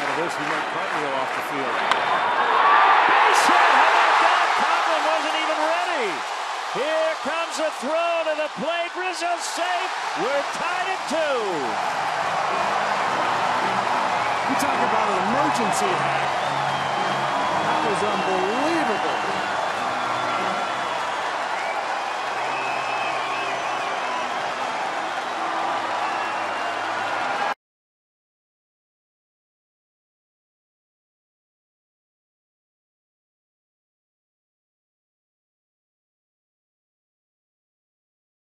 of this, he might cartwheel off the field. Base hit! How about that? Coghlan wasn't even ready. Here comes a throw to the plate. Rizzo's safe. We're tied at 2. You talk about an emergency hack. That was unbelievable.